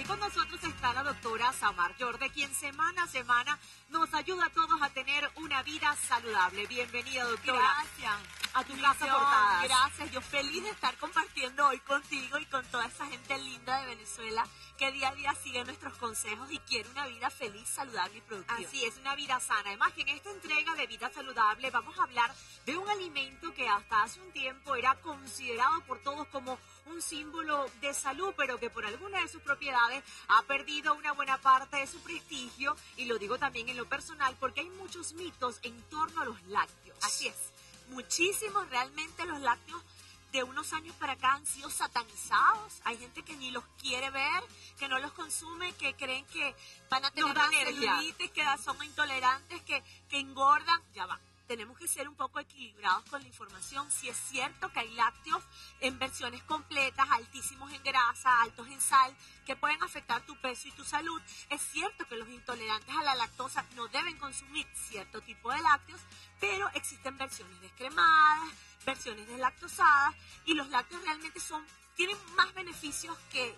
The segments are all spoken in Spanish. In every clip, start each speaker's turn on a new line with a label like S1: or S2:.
S1: con nosotros está la doctora Samar Yorde, quien semana a semana nos ayuda a todos a tener una vida saludable. Bienvenida, doctora.
S2: Gracias.
S1: A tu casa portada.
S2: Gracias. Yo feliz de estar compartiendo hoy contigo y con toda esa gente linda de Venezuela que día a día sigue nuestros consejos y quiere una vida feliz, saludable y productiva.
S1: Así es, una vida sana. Además que en esta entrega de vida saludable vamos a hablar de un alimento que hasta hace un tiempo era considerado por todos como un símbolo de salud, pero que por alguna de sus propiedades ha perdido una buena parte de su prestigio, y lo digo también en lo personal porque hay muchos mitos en torno a los lácteos.
S2: Así es, muchísimos. Realmente los lácteos de unos años para acá han sido satanizados. Hay gente que ni los quiere ver, que no los consume, que creen que van a tener celulitis, que son intolerantes, que engordan. Ya va. Tenemos que ser un poco equilibrados con la información. Si es cierto que hay lácteos en versiones completas, altísimos en grasa, altos en sal, que pueden afectar tu peso y tu salud. Es cierto que los intolerantes a la lactosa no deben consumir cierto tipo de lácteos, pero existen versiones descremadas, versiones deslactosadas, y los lácteos realmente tienen más beneficios que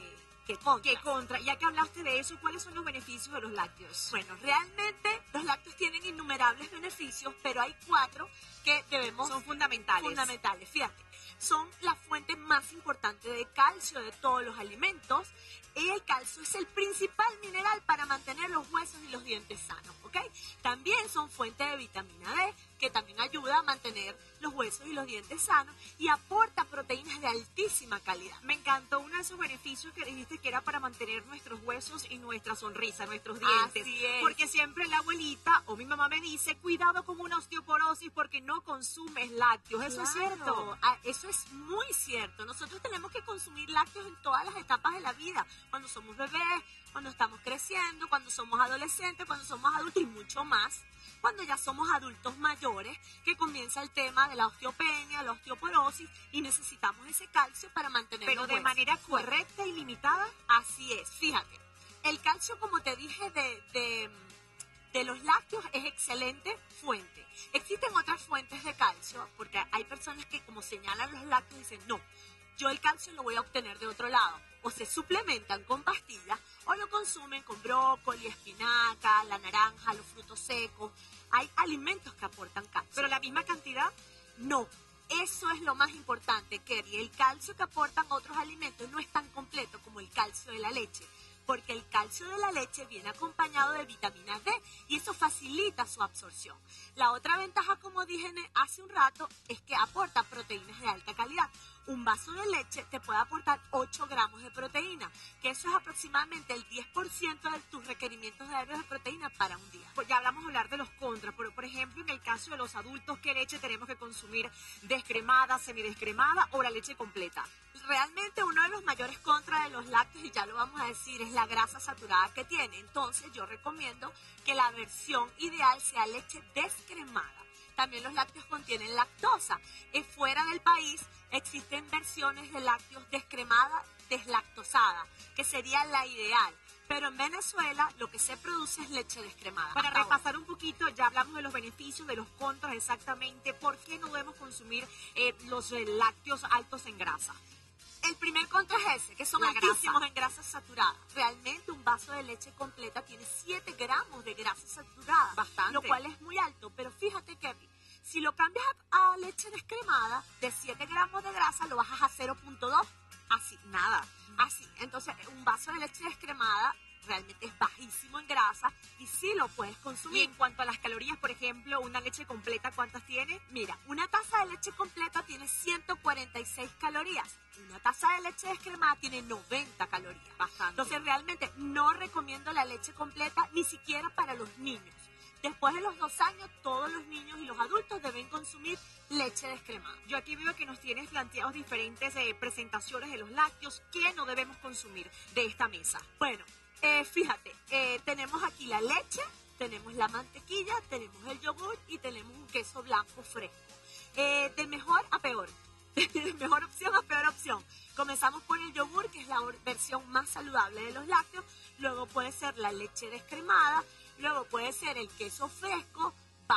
S2: contra.
S1: Ya que hablaste de eso, ¿cuáles son los beneficios de los lácteos?
S2: Bueno, realmente los lácteos tienen innumerables beneficios, pero hay 4 que
S1: son fundamentales.
S2: Fíjate, son la fuente más importante de calcio de todos los alimentos. Y el calcio es el principal mineral para mantener los huesos y los dientes sanos, ¿ok? También son fuente de vitamina D, que también ayuda a mantener los huesos y los dientes sanos, y aporta proteínas de altísima calidad.
S1: Me encantó uno de esos beneficios que dijiste, que era para mantener nuestros huesos y nuestra sonrisa, nuestros dientes.
S2: Así es.
S1: Porque siempre la abuelita o mi mamá me dice, cuidado con una osteoporosis porque no consumes lácteos. ¿Eso es cierto?
S2: Eso es muy cierto. Nosotros tenemos que consumir lácteos en todas las etapas de la vida. Cuando somos bebés, cuando estamos creciendo, cuando somos adolescentes, cuando somos adultos y mucho más. Cuando ya somos adultos mayores, que comienza el tema de la osteopenia, la osteoporosis, y necesitamos ese calcio para mantener
S1: pero de manera correcta y limitada.
S2: Así es, fíjate. El calcio, como te dije, de los lácteos es excelente fuente. Existen otras fuentes de calcio, porque hay personas que, como señalan los lácteos, dicen, no, yo el calcio lo voy a obtener de otro lado. O se suplementan con pastillas, o lo consumen con brócoli, espinaca, la naranja, los frutos secos. Hay alimentos que aportan calcio.
S1: ¿Pero la misma cantidad?
S2: No. Eso es lo más importante, Kerry. El calcio que aportan otros alimentos no es tan completo como el calcio de la leche, porque el calcio de la leche viene acompañado de vitamina D y eso facilita su absorción. La otra ventaja, como dije hace un rato, es que aporta proteínas de alta calidad. Un vaso de leche te puede aportar 8 gramos de proteína, que eso es aproximadamente el 10% de tus requerimientos diarios de proteína para un día.
S1: Pues ya hablamos de hablar de los contras, pero por ejemplo, en el caso de los adultos, ¿qué leche tenemos que consumir? ¿Descremada, semidescremada o la leche completa?
S2: Realmente uno de los mayores contras de los lácteos, y ya lo vamos a decir, es la grasa saturada que tiene. Entonces yo recomiendo que la versión ideal sea leche descremada. También los lácteos contienen lactosa. Fuera del país existen versiones de lácteos descremada, deslactosada, que sería la ideal. Pero en Venezuela lo que se produce es leche descremada.
S1: Para repasar un poquito, ya hablamos de los beneficios, de los contras exactamente. ¿Por qué no debemos consumir los lácteos altos en grasa?
S2: El primer contra es ese, que son altísimos en grasa saturada. Realmente un vaso de leche completa tiene 7 gramos de grasa saturada.
S1: Bastante.
S2: Lo cual es muy alto, pero fíjate, Kevin, si lo cambias a leche descremada, de 7 gramos de grasa lo bajas a 0.2. Así, nada. Así, entonces un vaso de leche descremada realmente es bajísimo en grasa y sí lo puedes consumir.
S1: Y en cuanto a las calorías, por ejemplo, una leche completa, ¿cuántas tiene?
S2: Mira, una taza de leche completa tiene 146 calorías. Una taza de leche descremada tiene 90 calorías.
S1: Bastante.
S2: Entonces realmente no recomiendo la leche completa ni siquiera para los niños. Después de los 2 años, todos los niños y los adultos deben consumir leche descremada.
S1: Yo aquí veo que nos tienes planteados diferentes presentaciones de los lácteos. ¿Qué no debemos consumir de esta mesa?
S2: Bueno, fíjate, tenemos aquí la leche, tenemos la mantequilla, tenemos el yogur y tenemos un queso blanco fresco. De mejor a peor, de mejor opción a peor opción. Comenzamos por el yogur, que es la versión más saludable de los lácteos. Luego puede ser la leche descremada. Luego puede ser el queso fresco, bajo en grasa.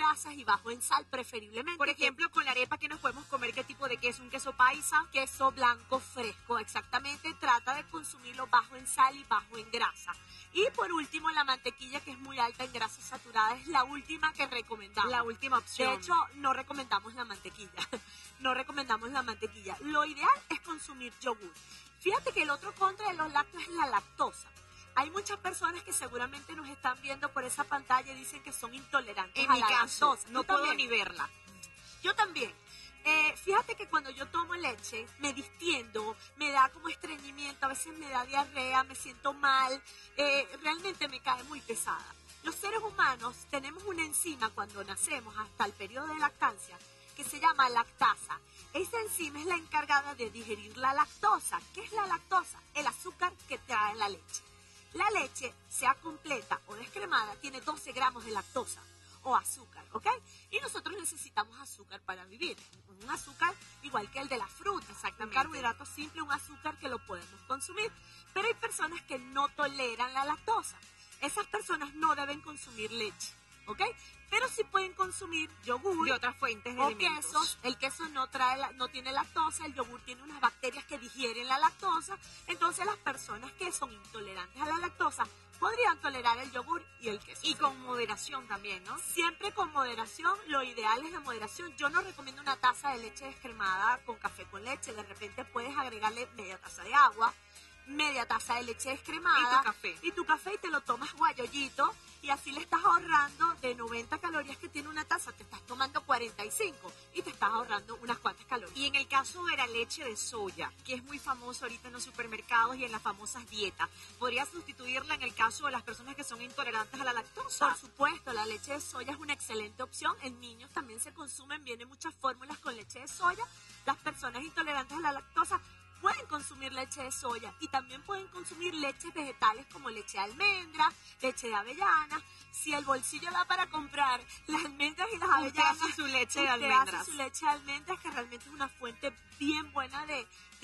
S2: grasas y bajo en sal preferiblemente.
S1: Por ejemplo, con la arepa que nos podemos comer, ¿qué tipo de queso? ¿Un queso paisa?
S2: Queso blanco fresco, exactamente. Trata de consumirlo bajo en sal y bajo en grasa. Y por último, la mantequilla, que es muy alta en grasas saturadas, es la última que recomendamos.
S1: La última opción.
S2: De hecho, no recomendamos la mantequilla. No recomendamos la mantequilla. Lo ideal es consumir yogur. Fíjate que el otro contra de los lácteos es la lactosa. Hay muchas personas que seguramente nos están viendo por esa pantalla y dicen que son intolerantes
S1: a la lactosa.
S2: No puedo ni verla. Yo también. Fíjate que cuando yo tomo leche me distiendo, me da como estreñimiento, a veces me da diarrea, me siento mal, realmente me cae muy pesada. Los seres humanos tenemos una enzima cuando nacemos hasta el periodo de lactancia que se llama lactasa. Esa enzima es la encargada de digerir la lactosa. ¿Qué es la lactosa? El azúcar que trae la leche. La leche, sea completa o descremada, tiene 12 gramos de lactosa o azúcar, ¿ok? Y nosotros necesitamos azúcar para vivir. Un azúcar igual que el de la fruta, exactamente. Un carbohidrato simple, un azúcar que lo podemos consumir. Pero hay personas que no toleran la lactosa. Esas personas no deben consumir leche, ¿ok? Pero sí pueden consumir yogur
S1: y otras fuentes de
S2: o
S1: alimentos.
S2: quesos. El queso no tiene lactosa, el yogur tiene unas bacterias que digieren la lactosa. Entonces las personas que son intolerantes a la lactosa podrían tolerar el yogur y el queso.
S1: Y con moderación también, ¿no?
S2: Siempre con moderación, lo ideal es la moderación. Yo no recomiendo una taza de leche descremada con café con leche. De repente puedes agregarle media taza de agua, media taza de leche descremada y tu café y te lo tomas guayollito y así le estás ahorrando de 90 calorías que tiene una taza, te estás tomando 45 y te estás ahorrando unas cuantas calorías.
S1: Y en el caso de la leche de soya, que es muy famoso ahorita en los supermercados y en las famosas dietas, ¿podría sustituirla en el caso de las personas que son intolerantes a la lactosa?
S2: Por supuesto, la leche de soya es una excelente opción. En niños también se consumen, vienen muchas fórmulas con leche de soya. Las personas intolerantes a la lactosa pueden consumir leche de soya y también pueden consumir leches vegetales como leche de almendra, leche de avellana. Si el bolsillo da para comprar las almendras y las avellanas,
S1: hace su leche de
S2: almendras. Hace su leche de almendras, que realmente es una fuente bien buena de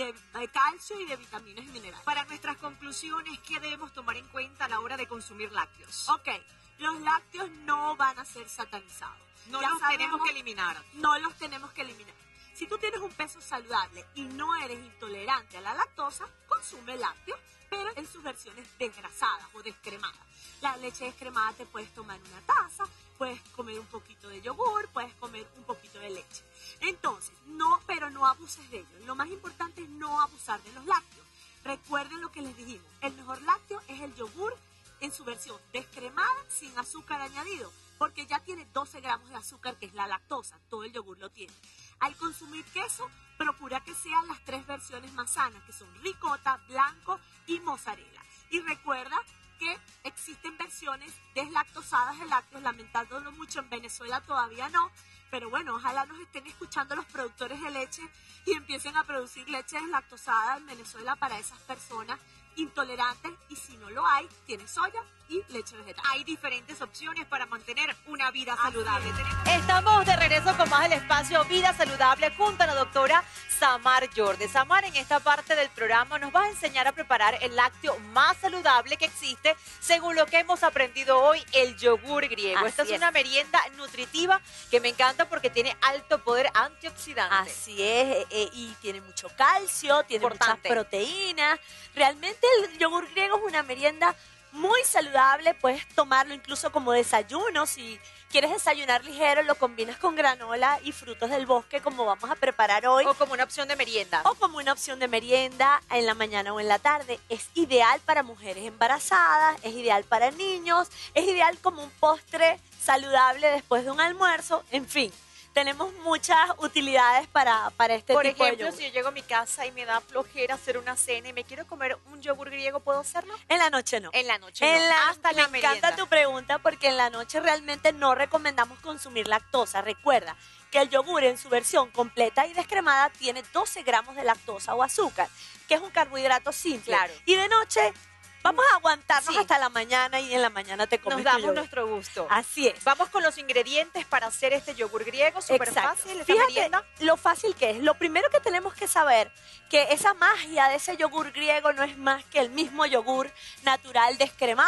S2: calcio y de vitaminas y minerales.
S1: Para nuestras conclusiones, ¿qué debemos tomar en cuenta a la hora de consumir lácteos?
S2: Ok, los lácteos no van a ser satanizados.
S1: No los tenemos que eliminar.
S2: No los tenemos que eliminar. Si tú tienes un peso saludable y no eres intolerante a la lactosa, consume lácteos, pero en sus versiones desgrasadas o descremadas. La leche descremada te puedes tomar una taza, puedes comer un poquito de yogur, puedes comer un poquito de leche. Entonces, pero no abuses de ello. Lo más importante es no abusar de los lácteos. Recuerden lo que les dijimos, el mejor lácteo es el yogur en su versión descremada sin azúcar añadido, porque ya tiene 12 gramos de azúcar, que es la lactosa, todo el yogur lo tiene. Al consumir queso, procura que sean las 3 versiones más sanas, que son ricota, blanco y mozzarella. Y recuerda que existen versiones deslactosadas de lácteos, lamentándolo mucho, en Venezuela todavía no, pero bueno, ojalá nos estén escuchando los productores de leche y empiecen a producir leche deslactosada en Venezuela para esas personas intolerantes, y si no lo hay, tiene soya y leche vegetal.
S1: Hay diferentes opciones para mantener una vida saludable.
S3: Estamos de regreso con más del espacio Vida Saludable junto a la doctora Samar Jordi. Samar, en esta parte del programa nos va a enseñar a preparar el lácteo más saludable que existe, según lo que hemos aprendido hoy, el yogur griego. Esta es una merienda nutritiva que me encanta porque tiene alto poder antioxidante.
S4: Así es, y tiene mucho calcio, tiene muchas proteínas. Realmente el yogur griego es una merienda muy saludable, puedes tomarlo incluso como desayuno. Si quieres desayunar ligero, lo combinas con granola y frutos del bosque, como vamos a preparar hoy.
S3: O como una opción de merienda.
S4: O como una opción de merienda en la mañana o en la tarde. Es ideal para mujeres embarazadas, es ideal para niños, es ideal como un postre saludable después de un almuerzo, en fin. Tenemos muchas utilidades para este tipo de yogur.
S3: Por ejemplo, si yo llego a mi casa y me da flojera hacer una cena y me quiero comer un yogur griego, ¿puedo hacerlo?
S4: En la noche no.
S3: En la noche no.
S4: Hasta la merienda. Me encanta tu pregunta, porque en la noche realmente no recomendamos consumir lactosa. Recuerda que el yogur en su versión completa y descremada tiene 12 gramos de lactosa o azúcar, que es un carbohidrato simple.
S3: Claro.
S4: Y de noche vamos a aguantarnos hasta la mañana, y en la mañana te comes.
S3: Nos damos nuestro gusto.
S4: Así es.
S3: Vamos con los ingredientes para hacer este yogur griego, súper fácil.
S4: Fíjate lo fácil que es. Lo primero que tenemos que saber, que esa magia de ese yogur griego no es más que el mismo yogur natural descremado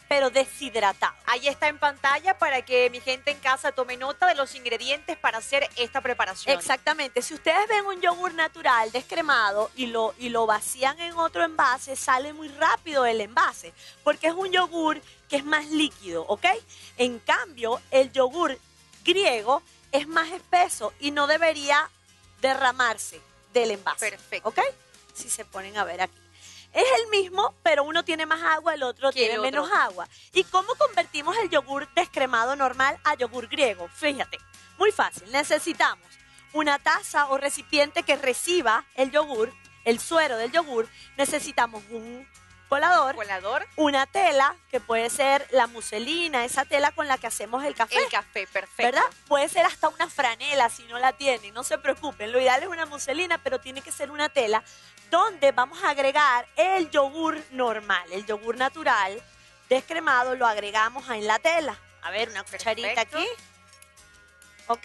S4: pero deshidratado.
S3: Ahí está en pantalla para que mi gente en casa tome nota de los ingredientes para hacer esta preparación.
S4: Exactamente. Si ustedes ven un yogur natural descremado y lo vacían en otro envase, sale muy rápido el envase, porque es un yogur que es más líquido, ¿ok? En cambio, el yogur griego es más espeso y no debería derramarse del envase.
S3: Perfecto.
S4: ¿Ok? Si se ponen a ver aquí. Es el mismo, pero uno tiene más agua, el otro tiene menos agua. ¿Y cómo convertimos el yogur descremado normal a yogur griego? Fíjate, muy fácil. Necesitamos una taza o recipiente que reciba el yogur, el suero del yogur. Necesitamos un colador, una tela, que puede ser la muselina, esa tela con la que hacemos el café.
S3: El café, perfecto.
S4: ¿Verdad? Puede ser hasta una franela si no la tienen, no se preocupen. Lo ideal es una muselina, pero tiene que ser una tela donde vamos a agregar el yogur normal, el yogur natural descremado, lo agregamos en la tela. A ver, una cucharita aquí. ¿Ok?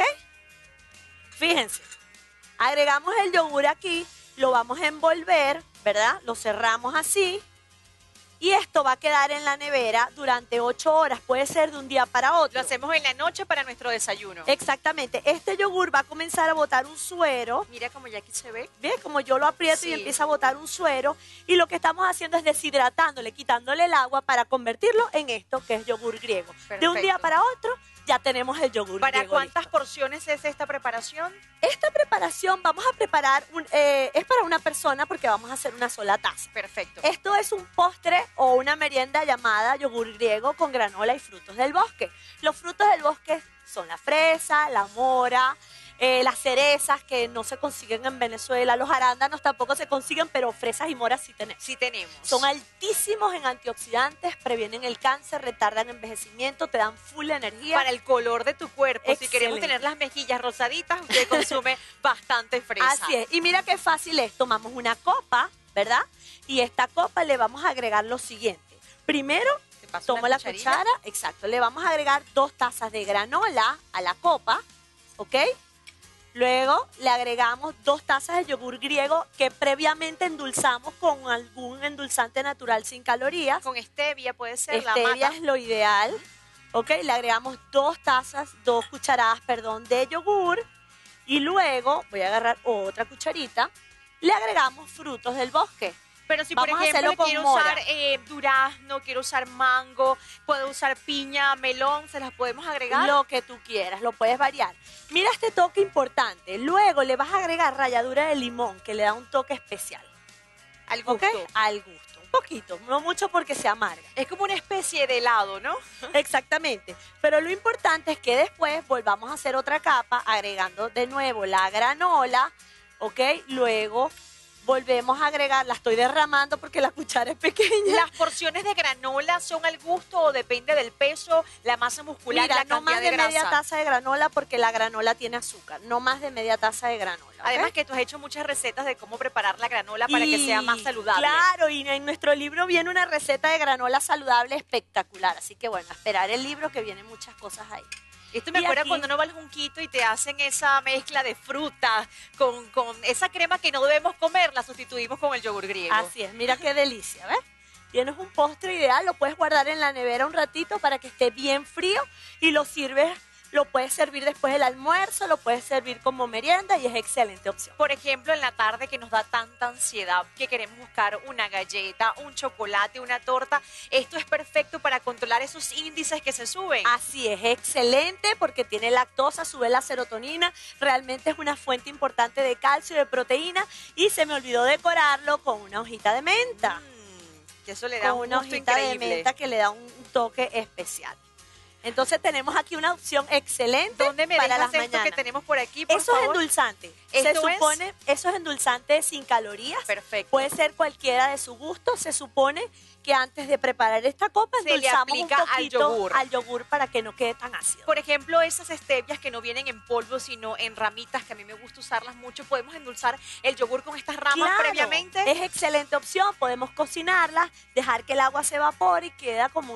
S4: Fíjense, agregamos el yogur aquí, lo vamos a envolver, ¿verdad? Lo cerramos así. Y esto va a quedar en la nevera durante 8 horas. Puede ser de un día para otro.
S3: Lo hacemos en la noche para nuestro desayuno.
S4: Exactamente. Este yogur va a comenzar a botar un suero.
S3: Mira como ya aquí se ve.
S4: ¿Ves? Como yo lo aprieto y empieza a botar un suero. Y lo que estamos haciendo es deshidratándole, quitándole el agua para convertirlo en esto que es yogur griego.
S3: Perfecto.
S4: De un día para otro ya tenemos el yogur griego.
S3: ¿Para cuántas
S4: listo.
S3: porciones es esta preparación?
S4: Esta preparación vamos a preparar, es para una persona porque vamos a hacer una sola taza.
S3: Perfecto.
S4: Esto es un postre o una merienda llamada yogur griego con granola y frutos del bosque. Los frutos del bosque son la fresa, la mora, las cerezas que no se consiguen en Venezuela, los arándanos tampoco se consiguen, pero fresas y moras sí tenemos.
S3: Sí tenemos.
S4: Son altísimos en antioxidantes, previenen el cáncer, retardan envejecimiento, te dan full energía.
S3: Para el color de tu cuerpo,
S4: Excelente.
S3: si queremos tener las mejillas rosaditas, usted consume bastante fresa.
S4: Así es. Y mira qué fácil es. Tomamos una copa, ¿verdad? Y esta copa le vamos a agregar lo siguiente. Primero, tomo la cuchara, exacto. Le vamos a agregar 2 tazas de granola a la copa, ¿ok? Luego le agregamos 2 tazas de yogur griego que previamente endulzamos con algún endulzante natural sin calorías.
S3: Con stevia puede ser la
S4: Stevia
S3: mata.
S4: es lo ideal. ¿Ok? Le agregamos 2 cucharadas, de yogur. Y luego, voy a agarrar otra cucharita, le agregamos frutos del bosque.
S3: Pero si,
S4: Vamos
S3: por
S4: a
S3: ejemplo,
S4: hacerlo con
S3: quiero
S4: mora.
S3: usar durazno, quiero usar mango, puedo usar piña, melón, ¿se las podemos agregar?
S4: Lo que tú quieras, lo puedes variar. Mira este toque importante. Luego le vas a agregar ralladura de limón, que le da un toque especial.
S3: Al gusto.
S4: ¿Ok? Al gusto. Un poquito, no mucho porque se amarga.
S3: Es como una especie de helado, ¿no?
S4: Exactamente. Pero lo importante es que después volvamos a hacer otra capa, agregando de nuevo la granola, ¿ok? Luego volvemos a agregar, la estoy derramando porque la cuchara es pequeña.
S3: ¿Las porciones de granola son al gusto o depende del peso, la masa muscular,
S4: Mira,
S3: la
S4: no
S3: cantidad
S4: más
S3: de
S4: de
S3: grasa?
S4: media taza de granola porque la granola tiene azúcar. No más de media taza de granola. ¿ok?
S3: Además que tú has hecho muchas recetas de cómo preparar la granola para que sea más saludable.
S4: Claro, y en nuestro libro viene una receta de granola saludable espectacular. Así que bueno, a esperar el libro que vienen muchas cosas ahí.
S3: Esto me
S4: Y
S3: acuerda
S4: aquí-
S3: cuando uno va al Junquito y te hacen esa mezcla de frutas con esa crema que no debemos comer, la sustituimos con el yogur griego.
S4: Así es, mira qué delicia, ¿ves? Tienes un postre ideal, lo puedes guardar en la nevera un ratito para que esté bien frío y lo sirves, lo puedes servir después del almuerzo, lo puedes servir como merienda y es excelente opción.
S3: Por ejemplo, en la tarde que nos da tanta ansiedad que queremos buscar una galleta, un chocolate, una torta, esto es perfecto para controlar esos índices que se suben.
S4: Así es, excelente porque tiene lactosa, sube la serotonina, realmente es una fuente importante de calcio y de proteína y se me olvidó decorarlo con una hojita de menta.
S3: Que eso le da
S4: Con
S3: un
S4: una
S3: gusto
S4: hojita de
S3: increíble.
S4: menta que le da un toque especial. Entonces tenemos aquí una opción excelente
S3: ¿Dónde me
S4: para
S3: dejas
S4: las
S3: esto
S4: mañanas.
S3: que tenemos por aquí, por
S4: Eso es
S3: favor?
S4: endulzante.
S3: ¿Esto
S4: Se
S3: es?
S4: supone, eso es endulzante sin calorías.
S3: Perfecto.
S4: Puede ser cualquiera de su gusto. Se supone que antes de preparar esta copa
S3: Se le
S4: endulzamos
S3: aplica
S4: un
S3: al
S4: poquito
S3: yogur.
S4: al yogur para que no quede tan ácido.
S3: Por ejemplo, esas stevias que no vienen en polvo, sino en ramitas, que a mí me gusta usarlas mucho, podemos endulzar el yogur con estas ramas
S4: Claro,
S3: previamente.
S4: es excelente opción. Podemos cocinarla, dejar que el agua se evapore y queda como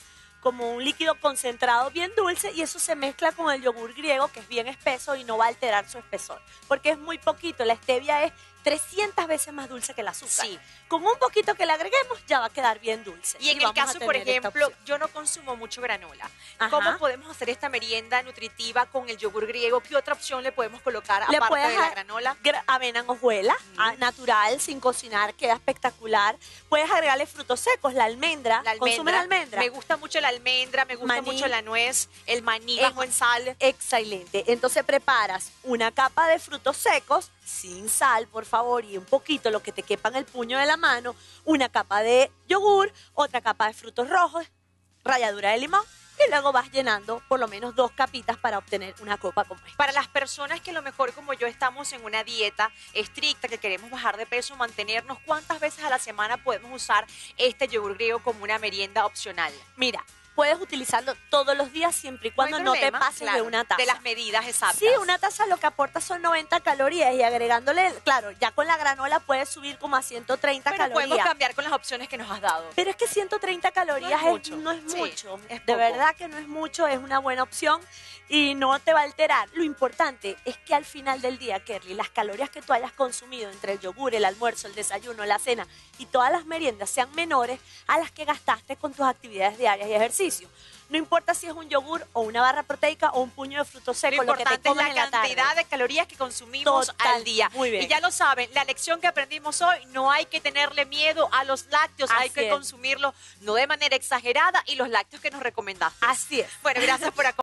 S4: un líquido concentrado bien dulce y eso se mezcla con el yogur griego que es bien espeso y no va a alterar su espesor porque es muy poquito, la stevia es 300 veces más dulce que el azúcar.
S3: Sí.
S4: Con un poquito que le agreguemos ya va a quedar bien dulce.
S3: Y en el
S4: vamos a
S3: caso, por
S4: tener esta
S3: ejemplo,
S4: opción.
S3: yo no consumo mucho granola.
S4: Ajá.
S3: ¿Cómo podemos hacer esta merienda nutritiva con el yogur griego? ¿Qué otra opción le podemos colocar
S4: Le
S3: aparte
S4: puedes
S3: de la
S4: a-
S3: granola?
S4: Avena en hojuela, natural, sin cocinar, queda espectacular. Puedes agregarle frutos secos, la almendra. ¿Consumen almendra?
S3: Me gusta mucho la almendra, me gusta
S4: Maní.
S3: mucho la nuez, el maní bajo en sal.
S4: Excelente. Entonces preparas una capa de frutos secos, sin sal, por favor, y un poquito, lo que te quepa en el puño de la mano, una capa de yogur, otra capa de frutos rojos, ralladura de limón, y luego vas llenando por lo menos 2 capitas para obtener una copa como esta.
S3: Para las personas que a lo mejor como yo estamos en una dieta estricta, que queremos bajar de peso, mantenernos, ¿cuántas veces a la semana podemos usar este yogur griego como una merienda opcional?
S4: Mira, puedes utilizarlo todos los días siempre y cuando no, te
S3: problema,
S4: pases
S3: claro,
S4: de una taza.
S3: de las medidas exactas.
S4: Sí, una taza lo que aporta son 90 calorías y agregándole, claro, ya con la granola puedes subir como a 130
S3: Pero podemos
S4: calorías.
S3: cambiar con las opciones que nos has dado.
S4: Pero es que 130 calorías no es
S3: Sí,
S4: mucho.
S3: es
S4: De
S3: poco.
S4: verdad que no es mucho, es una buena opción y no te va a alterar. Lo importante es que al final del día, Kerly, las calorías que tú hayas consumido entre el yogur, el almuerzo, el desayuno, la cena y todas las meriendas sean menores a las que gastaste con tus actividades diarias y ejercicio. No importa si es un yogur o una barra proteica o un puño de frutos secos,
S3: Lo
S4: lo que te
S3: importante es
S4: comas
S3: la
S4: en la tarde.
S3: cantidad de calorías que consumimos
S4: Total,
S3: al día.
S4: muy bien.
S3: Y ya lo saben, la lección que aprendimos hoy, no hay que tenerle miedo a los lácteos, hay
S4: Así
S3: que
S4: es.
S3: consumirlos no de manera exagerada y los lácteos que nos recomendaste.
S4: Así es.
S3: Bueno, gracias por acompañarnos.